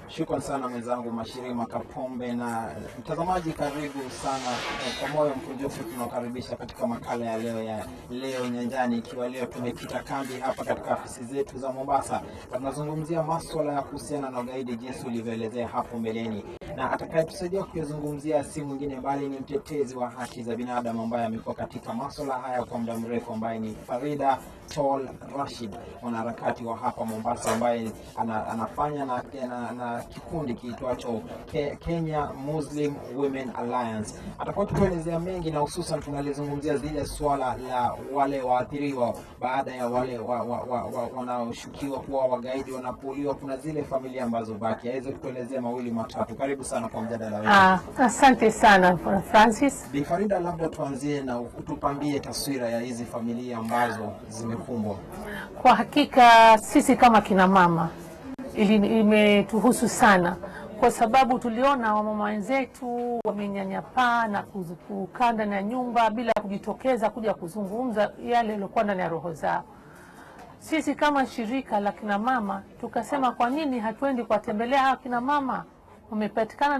Shukrani sana mwenzangu Mashirima Kapombe, na mtazamaji karibu sana kwa moyo mkunjufu tunakaribisha katika makala ya leo nyanjani, ikiwa leo tumekita kambi hapa katika ofisi zetu za Mombasa. Tunazungumzia masuala ya kuhusiana na ugaidi jinsi ulivyoelezea hapo mbeleni, na atakayetusaidia kuzungumzia si mwingine bali ni mtetezi wa haki za binadamu ambaye amekuwa katika masuala haya kwa muda mrefu, ambaye ni Farida Tol Rashid, mwanaharakati wa hapa Mombasa ambaye anafanya na kikundi kiitwacho Kenya Muslim Women Alliance. Atakuwa tukielezea mengi, na hususan tunalizungumzia zile swala la wale waathiriwa baada ya wale wanaoshukiwa kuwa wagaidi wanapoliwa. Kuna zile familia ambazo baki. Aweze kutuelezea mawili matatu. Karibu sana kwa mjadala wetu. Asante sana Francis. Bi Farida, labda tuanzie na utupambie taswira ya hizi familia ambazo zimekumbwa. Kwa hakika sisi kama kina mama imetuhusu sana, kwa sababu tuliona wamama wenzetu wamenyanyapaa na kukaa ndani ya nyumba bila kujitokeza kuja kuzungumza yale yaliokuwa ndani ya roho zao. Sisi kama shirika la kina mama tukasema, kwa nini hatuendi kuwatembelea hawa kina mama wamepatikana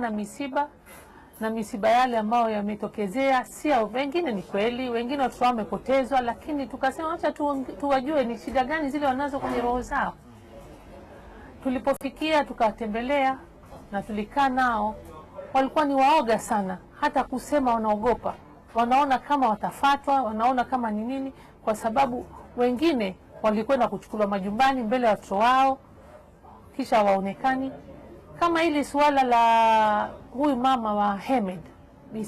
na misiba yale ambayo yametokezea. Sio wengine, ni kweli wengine watoto wao wamepotezwa, lakini tukasema acha tuwajue ni shida gani zile wanazo kwenye roho zao. Tulipofikia tukawatembelea na tulikaa nao, walikuwa ni waoga sana, hata kusema wanaogopa, wanaona kama watafatwa, wanaona kama ni nini, kwa sababu wengine walikwenda kuchukuliwa majumbani mbele ya watoto wao kisha waonekani. Kama hili suala la huyu mama wa Hemed ni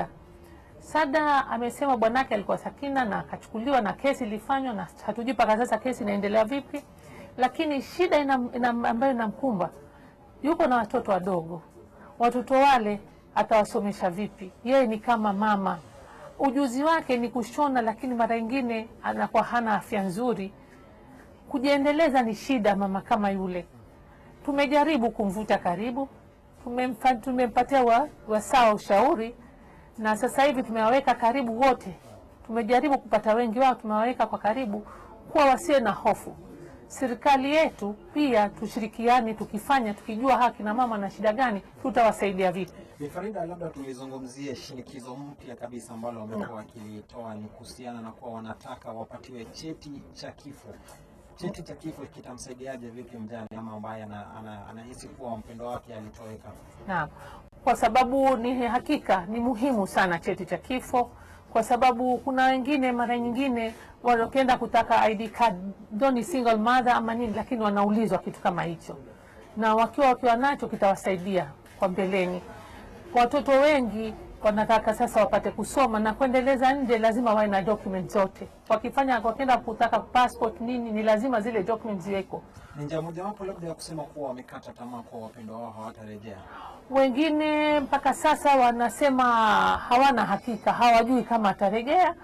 Sada amesema bwanake alikuwa Sakina na akachukuliwa na kesi ilifanywa, na hatujui mpaka sasa kesi inaendelea vipi. Lakini shida ambayo inamkumba, yuko na watoto wadogo. Watoto wale atawasomesha vipi? Yeye ni kama mama, ujuzi wake ni kushona, lakini mara nyingine anakuwa hana afya nzuri. Kujiendeleza ni shida mama kama yule. Tumejaribu kumvuta karibu, tumempatia wasaa ushauri, na sasa hivi tumewaweka karibu wote. Tumejaribu kupata wengi wao, tumewaweka kwa karibu kuwa wasiwe na hofu. Serikali yetu pia tushirikiane, tukijua haki na mama na shida gani, tutawasaidia vipi. Bi Farida, labda tulizungumzie shinikizo mpya kabisa ambalo wamekuwa wakilitoa, ni kuhusiana na kuwa wanataka wapatiwe cheti cha kifo. Cheti cha kifo kitamsaidiaje vipi mjane ama ambaye anahisi kuwa mpendo wake alitoweka? Naam, kwa sababu ni hakika ni muhimu sana cheti cha kifo, kwa sababu kuna wengine mara nyingine wanakwenda kutaka ID card, doni single mother ama nini, lakini wanaulizwa kitu kama hicho, na wakiwa nacho kitawasaidia kwa mbeleni. Watoto wengi wanataka sasa wapate kusoma na kuendeleza nje, lazima wawe na documents zote. Wakienda kutaka passport nini, ni lazima zile documents ziweko. Ni njia moja wapo labda ya kusema kuwa wamekata tamaa kwa wapendwa wao hawatarejea. Wengine mpaka sasa wanasema hawana hakika, hawajui kama atarejea.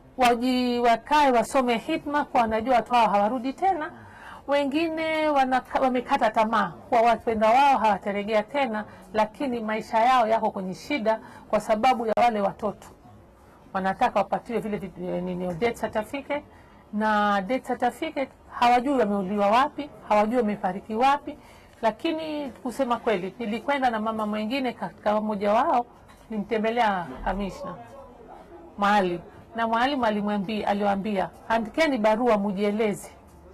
Wakae wasome hitma kwa wanajua watu hao hawarudi tena. Wengine wamekata tamaa kwa wapendwa wao hawatarejea tena, lakini maisha yao yako kwenye shida kwa sababu ya wale watoto. Wanataka wapatiwe vile death certificate, na death certificate hawajui wameuliwa wapi, hawajui wamefariki wapi. Lakini kusema kweli, nilikwenda na mama mwingine katika mmoja wao, nimtembelea kamishna Maalim, na Maalim aliwaambia andikeni barua mujieleze,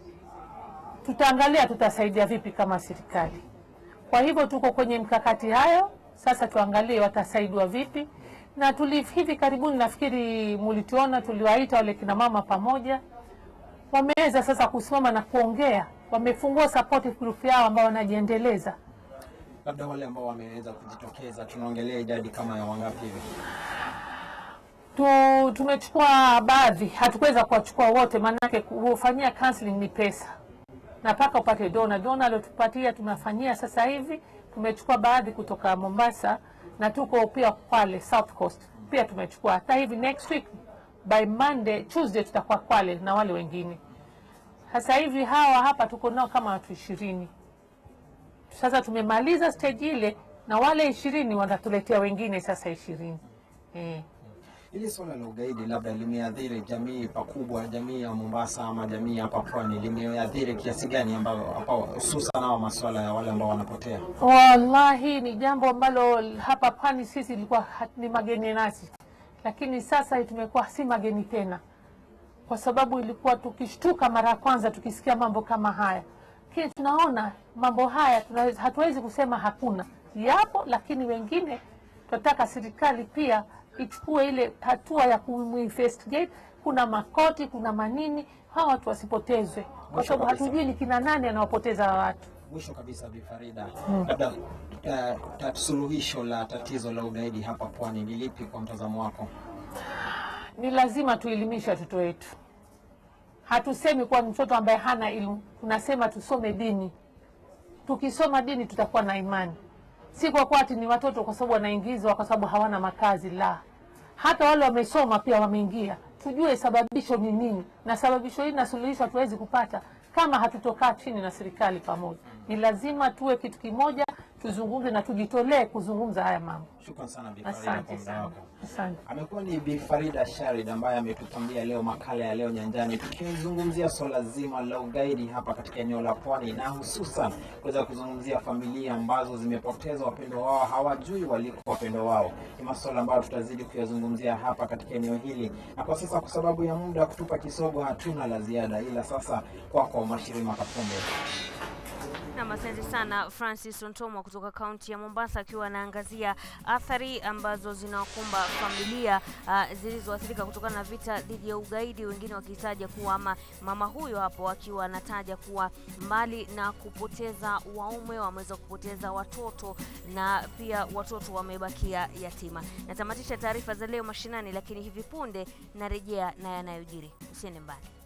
tutaangalia tutasaidia vipi kama serikali. Kwa hivyo tuko kwenye mkakati hayo, sasa tuangalie watasaidiwa vipi. Na hivi karibuni nafikiri mulituona, tuliwaita wale kina mama pamoja, wameweza sasa kusimama na kuongea, wamefungua supportive group yao ambao wanajiendeleza. Labda wale ambao wameweza kujitokeza, tunaongelea idadi kama ya wangapi hivi? Tumechukua baadhi, hatukuweza kuwachukua wote, maana kufanyia counseling ni pesa, na paka upate dona aliotupatia tunafanyia sasa hivi. Tumechukua baadhi kutoka Mombasa, na tuko pia Kwale South Coast pia tumechukua. Hata hivi next week by Tuesday tutakuwa Kwale na wale wengine. Sasa hivi hawa hapa tuko nao kama watu 20. Sasa tumemaliza stage ile, na wale 20 wanatuletea wengine sasa 20. Hili swala la ugaidi labda limeathiri jamii pakubwa, jamii ya Mombasa ama jamii hapa Pwani, limeathiri kiasi gani ambao hapa hususan na masuala ya wale ambao wanapotea? Wallahi ni jambo ambalo hapa Pwani sisi ilikuwa ni mageni nasi, lakini sasa tumekuwa si mageni tena, kwa sababu ilikuwa tukishtuka mara ya kwanza tukisikia mambo kama haya. Lakini tunaona mambo haya hatuwezi kusema hakuna, yapo, lakini wengine tunataka serikali pia ichukue ile hatua ya kuinvestigate. Kuna makoti, kuna manini, hawa watu wasipotezwe, kwa sababu hatujui ni kina nani anawapoteza watu. Mwisho kabisa Bi Farida, labda suluhisho la tatizo la ugaidi hapa Pwani ni lipi kwa mtazamo wako? Ni lazima tuelimishe watoto wetu. Hatusemi kwa mtoto ambaye hana elimu, tunasema tusome dini. Tukisoma dini tutakuwa na imani. Si kwa kwati ni watoto kwa sababu wanaingizwa kwa sababu hawana makazi, la. Hata wale wamesoma pia wameingia. Tujue sababisho ni nini, na sababisho hili na suluhisho hatuwezi kupata kama hatutokaa chini na serikali pamoja. Ni lazima tuwe kitu kimoja, tuzungumze na tujitolee kuzungumza haya mambo. Shukrani sana Bi Farida kwa muda wako. Asante. Amekuwa ni Bi Farida Sharid ambaye ametutambia leo makala ya Leo Nyanjani, tukizungumzia swala zima la ugaidi hapa katika eneo la Pwani, na hususan kuweza kuzungumzia familia ambazo zimepoteza wapendwa wao, hawajui waliko wapendwa wao. Ni masuala ambayo tutazidi kuyazungumzia hapa katika eneo hili, na kwa sasa kwa sababu ya muda kutupa kisogo hatuna la ziada, ila sasa kwako Mashirima Kapombe. Na asante sana Francis Ontomo kutoka kaunti ya Mombasa, akiwa anaangazia athari ambazo zinawakumba familia zilizoathirika kutokana na vita dhidi ya ugaidi, wengine wakitaja kuwa mama huyo hapo akiwa anataja kuwa mbali na kupoteza waume wameweza kupoteza watoto, na pia watoto wamebakia yatima. Natamatisha taarifa za leo mashinani, lakini hivi punde narejea na yanayojiri. Usiende mbali.